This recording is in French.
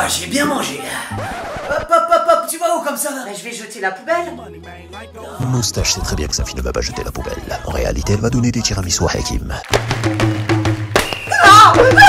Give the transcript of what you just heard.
j'ai bien mangé. Hop, hop, hop, hop, tu vas où comme ça là? Bah, je vais jeter la poubelle. Moustache sait très bien que sa fille ne va pas jeter la poubelle. En réalité, elle va donner des tiramisu à Hakim. Ah